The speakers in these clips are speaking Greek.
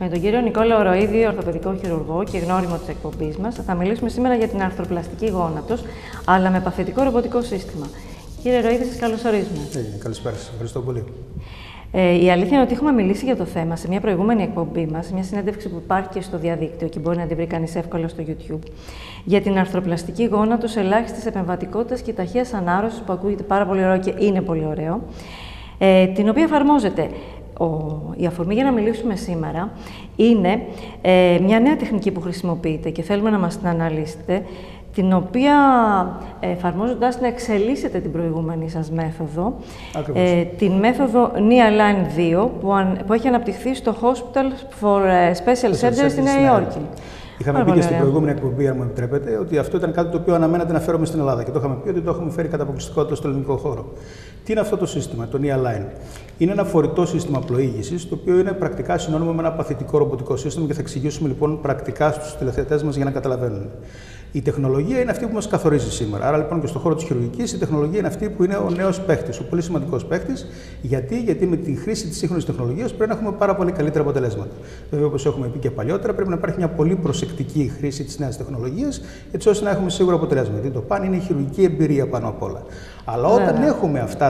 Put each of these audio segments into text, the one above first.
Με τον κύριο Νικόλαο Ροίδη, ορθοπαιδικό χειρουργό και γνώριμο της εκπομπής μας, θα μιλήσουμε σήμερα για την αρθροπλαστική γόνατος, αλλά με παθητικό ρομποτικό σύστημα. Κύριε Ροίδη, σας καλωσορίζουμε. Καλησπέρα σας. Ευχαριστώ πολύ. Η αλήθεια είναι ότι έχουμε μιλήσει για το θέμα σε μια προηγούμενη εκπομπή μας, μια συνέντευξη που υπάρχει και στο διαδίκτυο και μπορεί να την βρει κανείς εύκολα στο YouTube, για την αρθροπλαστική γόνατος ελάχιστης επεμβατικότητας και ταχείας ανάρρωσης, που ακούγεται πάρα πολύ ωραίο και είναι πολύ ωραίο, την οποία εφαρμόζεται. Η αφορμή για να μιλήσουμε σήμερα είναι μια νέα τεχνική που χρησιμοποιείτε και θέλουμε να μας την αναλύσετε, την οποία εφαρμόζοντας να εξελίσσετε την προηγούμενη σας μέθοδο, την μέθοδο Nealine 2, που έχει αναπτυχθεί στο Hospital for Special Surgery στη Νέα Υόρκη. Είχαμε πει και στην προηγούμενη εκπομπή, αν μου επιτρέπετε, ότι αυτό ήταν κάτι το οποίο αναμένατε να φέρουμε στην Ελλάδα και το είχαμε πει ότι το έχουμε φέρει κατά αποκλειστικότητα στο ελληνικό χώρο. Τι είναι αυτό το σύστημα, το Nealine? Είναι ένα φορητό σύστημα πλοήγησης, το οποίο είναι πρακτικά συνώνυμο με ένα παθητικό ρομποτικό σύστημα και θα εξηγήσουμε λοιπόν πρακτικά στους τηλεθεατές μας για να καταλαβαίνουν. Η τεχνολογία είναι αυτή που μας καθορίζει σήμερα. Άρα λοιπόν και στον χώρο της χειρουργικής η τεχνολογία είναι αυτή που είναι ο νέος παίκτης, ο πολύ σημαντικός παίκτης. Γιατί με τη χρήση της σύγχρονης τεχνολογίας πρέπει να έχουμε πάρα πολύ καλύτερα αποτελέσματα. Βέβαια, όπως έχουμε πει και παλιότερα, πρέπει να υπάρχει μια πολύ προσεκτική χρήση της νέας τεχνολογίας, έτσι ώστε να έχουμε σίγουρα αποτελέσματα. Γιατί το παν είναι η χειρουργική εμπειρία πάνω απ' όλα. Αλλά όταν έχουμε αυτά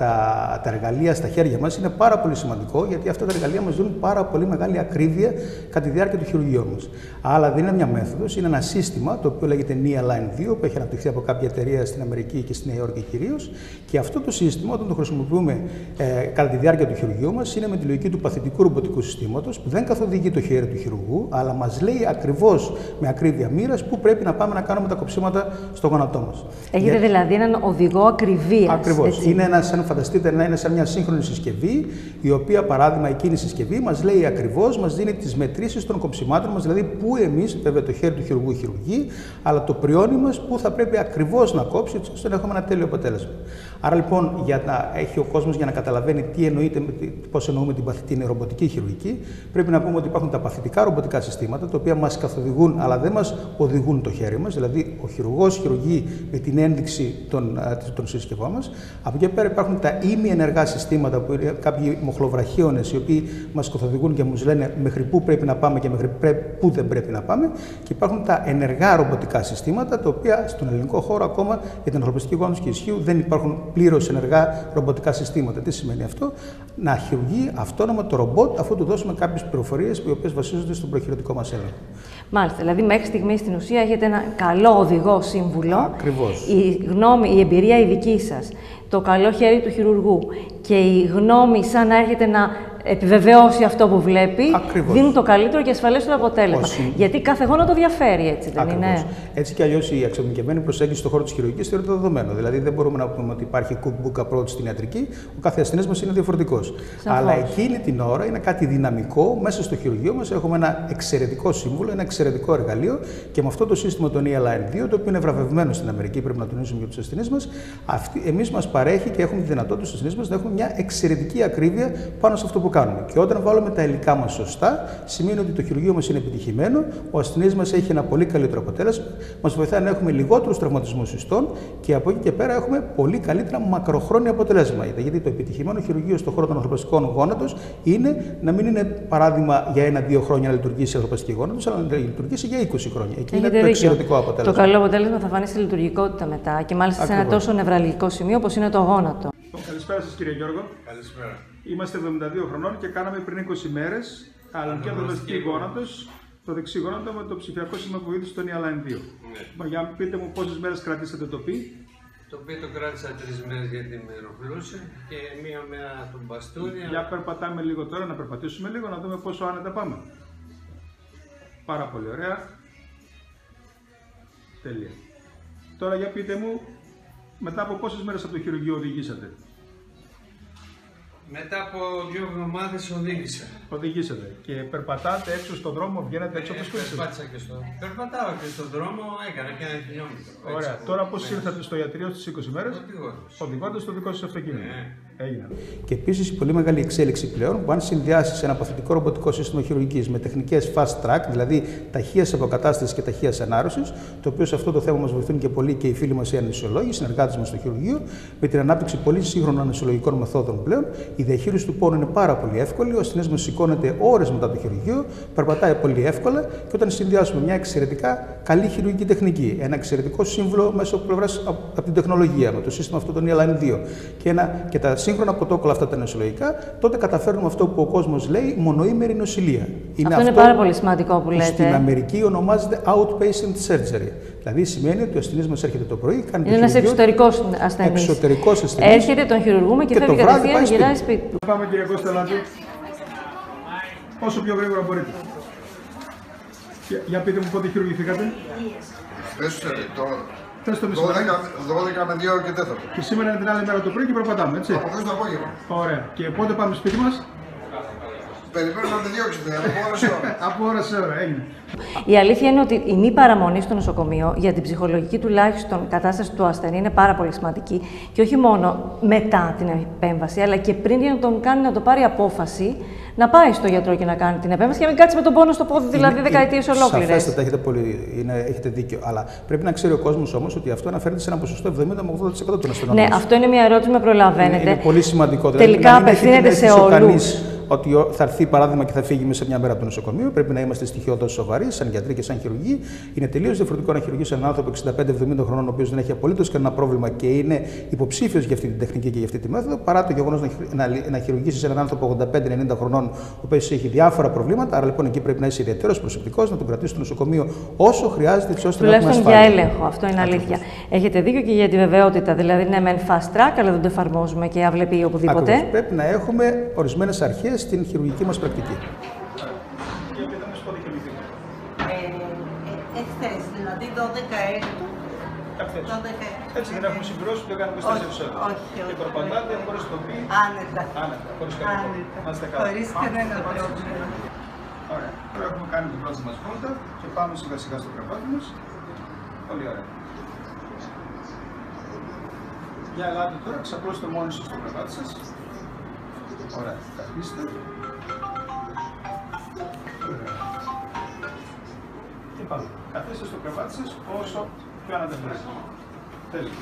τα εργαλεία στα χέρια μας, είναι πάρα πολύ σημαντικό, γιατί αυτά τα εργαλεία μας δίνουν πάρα πολύ μεγάλη ακρίβεια κατά τη διάρκεια του χειρουργείου μας. Αλλά δεν είναι μια μέθοδος, είναι ένα σύστημα το οποίο λέγεται Nealine 2, που έχει αναπτυχθεί από κάποια εταιρεία στην Αμερική και στη Νέα Υόρκη κυρίως. Και αυτό το σύστημα, όταν το χρησιμοποιούμε κατά τη διάρκεια του χειρουργείου μας, είναι με τη λογική του παθητικού ρομποτικού συστήματος, που δεν καθοδηγεί το χέρι του χειρουργού, αλλά μας λέει ακριβώς με ακρίβεια μοίρας πού πρέπει να πάμε να κάνουμε τα κοψίματα στο γόνατό μας. Έχετε δηλαδή έναν οδηγό ακριβίας. Ακριβώς. Είναι σαν φανταστείτε να είναι σαν μια σύγχρονη συσκευή, η οποία παράδειγμα εκείνη η συσκευή μας λέει ακριβώς, μας δίνει τις μετρήσεις των κοψιμάτων μας, δηλαδή πού εμείς, βέβαια το χέρι του χειρουργού χειρουργεί, αλλά το πριόνι μας που θα πρέπει ακριβώς να κόψει, έτσι ώστε να έχουμε ένα τέλειο αποτέλεσμα. Άρα λοιπόν, για να έχει ο κόσμος για να καταλαβαίνει τι εννοείται, πώς εννοούμε την ρομποτική χειρουργική, πρέπει να πούμε ότι υπάρχουν τα παθητικά ρομποτικά συστήματα, τα οποία μας καθοδηγούν, αλλά δεν μας οδηγούν το χέρι μας. Δηλαδή, ο χειρουργός χειρουργεί με την ένδειξη των συσκευών μας. Από εκεί πέρα υπάρχουν τα ημιενεργά συστήματα, που είναι κάποιοι μοχλοβραχίονες, οι οποίοι μας καθοδηγούν και μας λένε μέχρι πού πρέπει να πάμε και μέχρι πού δεν πρέπει να πάμε. Και υπάρχουν τα ενεργά ρομποτικά συστήματα, τα οποία στον ελληνικό χώρο ακόμα για την αρθροπλαστική γόνατος και ισχύου δεν υπάρχουν πλήρως ενεργά ρομποτικά συστήματα. Τι σημαίνει αυτό? Να χειρουργεί αυτόνομα το ρομπότ, αφού του δώσουμε κάποιες πληροφορίες οι οποίες βασίζονται στον προχειρητικό μας έλεγχο. Μάλιστα. Δηλαδή, μέχρι στιγμής στην ουσία έχετε ένα καλό οδηγό σύμβουλο. Ακριβώς. Η εμπειρία η δική σας, το καλό χέρι του χειρουργού και η γνώμη σαν να έρχεται να επιβεβαιώσει αυτό που βλέπει, δίνουν το καλύτερο και ασφαλέστερο αποτέλεσμα. Γιατί κάθε γόνατο διαφέρει, έτσι δεν είναι? Έτσι κι αλλιώς η εξατομικευμένη προσέγγιση στον χώρο της χειρουργικής θεωρείται δεδομένο. Δηλαδή δεν μπορούμε να πούμε ότι υπάρχει cookbook approach στην ιατρική, ο κάθε ασθενής μας είναι διαφορετικός. Αλλά εκείνη την ώρα είναι κάτι δυναμικό, μέσα στο χειρουργείο μας έχουμε ένα εξαιρετικό σύμβουλο, ένα εξαιρετικό εργαλείο και με αυτό το σύστημα το Nealine 2, το οποίο είναι βραβευμένο στην Αμερική, πρέπει να τονίσουμε για τους ασθενείς μας, εμείς μας παρέχει και έχουμε τη δυνατότητα στους ασθενείς μας να έχουμε μια εξαιρετική ακρίβεια πάνω σε αυτό που κάνουμε. Και όταν βάλουμε τα υλικά μας σωστά, σημαίνει ότι το χειρουργείο μας είναι επιτυχημένο, ο ασθενής μας έχει ένα πολύ καλύτερο αποτέλεσμα, μας βοηθάει να έχουμε λιγότερους τραυματισμούς ιστών και από εκεί και πέρα έχουμε πολύ καλύτερα μακροχρόνια αποτελέσματα. Γιατί το επιτυχημένο χειρουργείο στον χώρο των αρθροπλαστικών γόνατος είναι να μην είναι παράδειγμα για 1-2 χρόνια να λειτουργήσει η αρθροπλαστική γόνατος, αλλά να λειτουργήσει για 20 χρόνια. Εκεί είναι το εξαιρετικό αποτέλεσμα. Το καλό αποτέλεσμα θα φανεί στη λειτουργικότητα μετά και μάλιστα σε ένα τόσο νευραλγικό σημείο όπως είναι το γόνατο. Καλησπέρα σας κύριε Γιώργο. Καλησπέρα. Είμαστε 72 χρονών και κάναμε πριν 20 μέρες αλλαγή αρθροπλαστική γόνατος, το δεξί γόνατο με το ψηφιακό σύστημα που βοήθησε στο Nealine 2. Ναι. Για πείτε μου πόσες μέρες κρατήσατε το πι? Το πι το κράτησα 3 μέρες γιατί με ενοχλούσε και μία μέρα τον μπαστούνι. Για περπατάμε λίγο τώρα, να περπατήσουμε λίγο, να δούμε πόσο άνετα πάμε. Πάρα πολύ ωραία. Τέλεια. Τώρα για πείτε μου, μετά από πόσες μέρες από το χειρουργείο οδηγήσατε? Μετά από 2 εβδομάδες οδηγήσατε. Και περπατάτε έξω στον δρόμο, βγαίνετε έξω από το σπίτι σας? Περπατάω και στον δρόμο, έκανα και 1 χιλιόμετρο. Ωραία. Τώρα πώς ήρθατε στο ιατρείο στις 20 μέρες? Οδηγώντας το δικό σας αυτοκίνητο. Και επίσης η πολύ μεγάλη εξέλιξη πλέον που αν συνδυάσει ένα αποθετικό ρομποτικό σύστημα χειρουργικής με τεχνικές fast track, δηλαδή ταχείας αποκατάστασης και ταχείας ανάρρωσης, το οποίο σε αυτό το θέμα μας βοηθούν και πολύ και οι φίλοι μας οι αναισθησιολόγοι, οι συνεργάτες μας στο χειρουργείο, με την ανάπτυξη πολύ σύγχρονων αναισθησιολογικών μεθόδων πλέον. Η διαχείριση του πόνου είναι πάρα πολύ εύκολη. Ο ασθενής μας σηκώνεται ώρες μετά το χειρουργείο, περπατάει πολύ εύκολα και όταν συνδυάσουμε μια εξαιρετικά καλή χειρουργική τεχνική, ένα εξαιρετικό σύμβουλο μέσω πλευράς από την τεχνολογία, με το σύστημα αυτό των ELAN 2 και τα σύγχρονα πρωτόκολλα αυτά τα νοσηλογικά, τότε καταφέρνουμε αυτό που ο κόσμος λέει μονοήμερη νοσηλεία. Αυτό είναι πάρα πολύ σημαντικό που λέτε. Στην Αμερική ονομάζεται outpatient surgery. Δηλαδή σημαίνει ότι ο ασθενής μας έρχεται το πρωί, κάνει είναι ένας εξωτερικός ασθενής. Έρχεται, τον χειρουργούμε και φεύγει κατευθείαν, γυράει σπίτι του. Πάμε κύριε Κώστα, ελάτε. Όσο πιο γρήγορα μπορείτε. Για πείτε μου πότε χειρουργηθήκατε. Θες το μεσημέρι. 12 με 2 και 4. Και σήμερα είναι την άλλη μέρα το πρωί και περπατάμε, έτσι. Από χθες το απόγευμα. Ωραία. Και πότε πάμε σπίτι μας. Περιμένω να με διώξετε, από ώρα σε ώρα. Από ώρα σε ώρα, έγινε. Η αλήθεια είναι ότι η μη παραμονή στο νοσοκομείο για την ψυχολογική τουλάχιστον κατάσταση του ασθενή είναι πάρα πολύ σημαντική. Και όχι μόνο μετά την επέμβαση, αλλά και πριν για να τον κάνει να το πάρει απόφαση να πάει στο γιατρό και να κάνει την επέμβαση και να μην κάτσει με τον πόνο στο πόδι, δηλαδή δεκαετίες ολόκληρες. Σαφέστατα, έχετε δίκιο. Αλλά πρέπει να ξέρει ο κόσμος όμως ότι αυτό αναφέρεται σε ένα ποσοστό 70 με 80% των ασθενών. Ναι, αυτό είναι μια ερώτηση που με προλαβαίνετε. Είναι πολύ σημαντικό. Τελικά απευθύνεται σε όλους. Ότι θα έρθει παράδειγμα και θα φύγει μέσα σε μια μέρα από το νοσοκομείο. Πρέπει να είμαστε στοιχειώδως σοβαροί, σαν γιατροί και σαν χειρουργοί. Είναι τελείως διαφορετικό να χειρουργήσει έναν άνθρωπο 65-70 χρονών, ο οποίος δεν έχει απολύτως κανένα πρόβλημα και είναι υποψήφιος για αυτή την τεχνική και για αυτή τη μέθοδο, παρά το γεγονός να χειρουργήσει έναν άνθρωπο 85-90 χρονών, ο οποίος έχει διάφορα προβλήματα. Άρα λοιπόν εκεί πρέπει να είσαι ιδιαίτερος προσεκτικός, να τον κρατήσει στο νοσοκομείο όσο χρειάζεται, έτσι ώστε να έχουμε ασφάλεια. Για έλεγχο, αυτό είναι αλήθεια. Έχετε δίκιο και για τη βεβαιότητα. Δηλαδή, ναι, μεν fast track, αλλά δεν το εφαρμόζουμε και αυλεπή οπουδήποτε. Ακριβώς. Πρέπει να έχουμε ορισμένες αρχές στην χειρουργική μας πρακτική. Εχθές, δηλαδή 12 έτου. Έτσι δεν έχουμε συμπληρώσει, το κάνουμε 24 ώρες. Όχι. Και περπατάτε χωρίς το πει. Άνετα. Χωρίς κανένα. Να είστε καλά. Χωρίς κανένα πρόβλημα. Ωραία. Τώρα έχουμε κάνει την πρώτη μας βόλτα και πάμε σιγά σιγά στο κρεβάτι μας. Πολύ ωραία. Για ελάτε τώρα, ξαπλώστε μόνοι σας στο κρεβάτι σας. Ωραία. Καθίστε. Και πάμε. Καθίστε στο κρεβάτι σας όσο πιο ανατεμπρέστε. Τέλεια.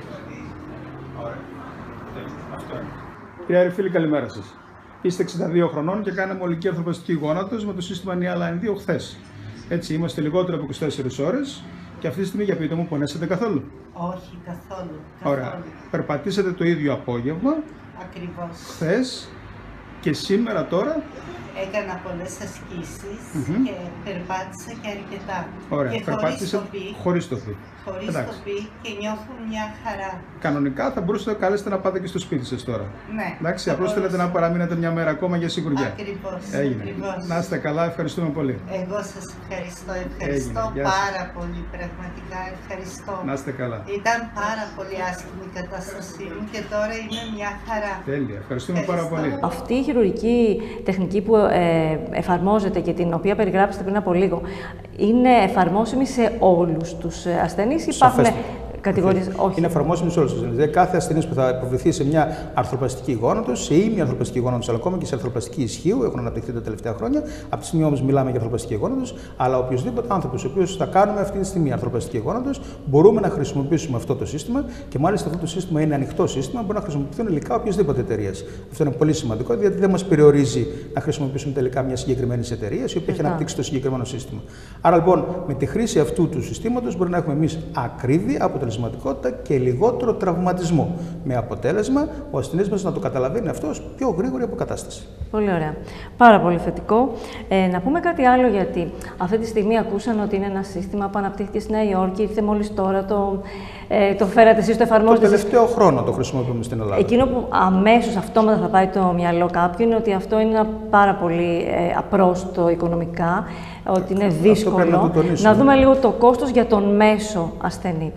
Ωραία. Τέλεια. Αυτό είναι. Κύριε φίλοι, καλημέρα σας. Είστε 62 χρονών και κάναμε ολική αρθροπλαστική γόνατος με το σύστημα ELAN 2 χθες. Έτσι, είμαστε λιγότερο από 24 ώρες και αυτή τη στιγμή για πείτε μου, πονέσατε καθόλου. Όχι, καθόλου. Ωραία. Περπατήσατε το ίδιο απόγευμα. Ακριβώς. Χθες και σήμερα τώρα. Έκανα πολλές ασκήσεις και περπάτησα και αρκετά. Ωραία. Και χωρίς το πι. Χωρίς το πι και νιώθω μια χαρά. Κανονικά θα μπορούσατε κάλλιστα να πάτε και στο σπίτι σας τώρα. Ναι. Εντάξει, απλώς θέλετε να παραμείνετε μια μέρα ακόμα για σιγουριά. Ακριβώς. Έγινε. Ακριβώς. Να είστε καλά, ευχαριστούμε πολύ. Εγώ σας ευχαριστώ. Ευχαριστώ πάρα πολύ. Πραγματικά ευχαριστώ. Να είστε καλά. Ήταν πάρα πολύ άσχημη η κατάστασή μου και τώρα είναι μια χαρά. Τέλεια. Ευχαριστούμε πάρα πολύ. Αυτή η χειρουργική τεχνική που εφαρμόζεται και την οποία περιγράψετε πριν από λίγο, είναι εφαρμόσιμη σε όλους τους ασθενείς ή υπάρχουν κατηγορίες? Όχι. Είναι εφαρμόσιμη σε όλους τους ασθενείς. Δηλαδή, κάθε ασθενής που θα υποβληθεί σε μια αρθροπλαστική γόνατος, σε ήμια αρθροπλαστική γόνατος, αλλά ακόμα και σε αρθροπλαστική ισχύου, έχουν αναπτυχθεί τα τελευταία χρόνια. Από τη στιγμή όμως μιλάμε για αρθροπλαστική γόνατος, αλλά οποιοδήποτε άνθρωπος, ο οποίος θα κάνουμε αυτή τη στιγμή αρθροπλαστική γόνατος, μπορούμε να χρησιμοποιήσουμε αυτό το σύστημα και μάλιστα αυτό το σύστημα είναι ανοιχτό σύστημα, μπορεί να χρησιμοποιηθούν υλικά οποιασδήποτε εταιρεία. Αυτό είναι πολύ σημαντικό, γιατί δεν μας περιορίζει να χρησιμοποιήσουμε τελικά μια συγκεκριμένη εταιρεία, η οποία έχει αναπτύξει το συγκεκριμένο σύστημα. Άρα λοιπόν, με τη χρήση αυτού του συστήματος μπορεί να έχουμε εμείς ακρίβεια, αποτελεσματικότητα και λιγότερο τραυματισμό. Με αποτέλεσμα ο ασθενής μας να το καταλαβαίνει αυτό ως πιο γρήγορη αποκατάσταση. Πολύ ωραία. Πάρα πολύ θετικό. Να πούμε κάτι άλλο, γιατί αυτή τη στιγμή ακούσαν ότι είναι ένα σύστημα που αναπτύχθηκε στη Νέα Υόρκη, ήρθε μόλις τώρα, το φέρατε εσείς, το εφαρμόζετε. Το τελευταίο χρόνο το χρησιμοποιούμε στην Ελλάδα. Εκείνο που αμέσως αυτόματα θα πάει το μυαλό κάποιου είναι ότι αυτό είναι ένα πάρα πολύ απρόστο οικονομικά, ότι είναι δύσκολο. Να δούμε λίγο το κόστος για τον μέσο ασθενή ποιο είναι.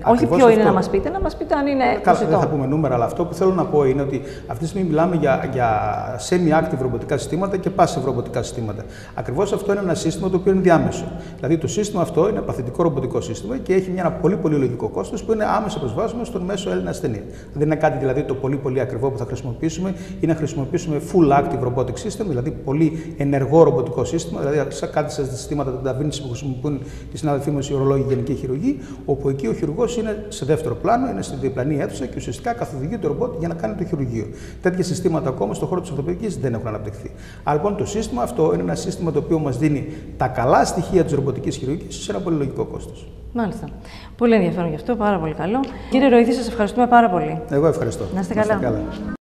Όχι ποιο είναι να μας πείτε, να μας πείτε αν είναι προσιτό. Δεν θα πούμε νούμερα, αλλά αυτό που θέλω να πω είναι ότι αυτή τη στιγμή μιλάμε για semi-active ρομποτικά συστήματα και passive ρομποτικά συστήματα. Ακριβώς αυτό είναι ένα σύστημα το οποίο είναι διάμεσο. Δηλαδή το σύστημα αυτό είναι παθητικό ρομποτικό σύστημα και έχει ένα πολύ λογικό κόστος που είναι άμεσα προσβάσιμο στον μέσο Έλληνα ασθενή. Δεν είναι κάτι δηλαδή το πολύ ακριβό που θα χρησιμοποιήσουμε ή να χρησιμοποιήσουμε full active robotic system, δηλαδή πολύ ενεργό ρομποτικό σύστημα, δηλαδή σαν κάτι στα συστήματα του Da Vinci που χρησιμοποιούν οι συνάδελφοί μας οι ορολόγοι γενική χειρουργοί, όπου εκεί ο χειρουργός είναι σε δεύτερο πλάνο, είναι στην διπλανή αίθουσα και ουσιαστικά καθοδηγεί το ρομπότ για να κάνει το χειρουργείο. Τέτοια συστήματα ακόμα στον χώρο της ορθοπαιδικής δεν έχουν αναπτυχθεί. Άρα λοιπόν το σύστημα αυτό είναι ένα σύστημα το οποίο μας δίνει τα καλά στοιχεία της ρομποτικής χειρουργικής σε ένα πολύ λογικό κόστος. Μάλιστα. Πολύ ενδιαφέρον γι' αυτό, πάρα πολύ καλό. Κύριε Ροϊδή, σας ευχαριστούμε πάρα πολύ. Εγώ ευχαριστώ. Να είστε καλά.